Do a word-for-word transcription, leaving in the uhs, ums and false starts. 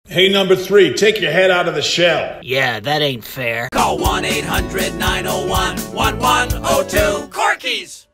Hey, number three, take your head out of the shell. Yeah, that ain't fair. Call one eight hundred nine oh one one one oh two. Corky's!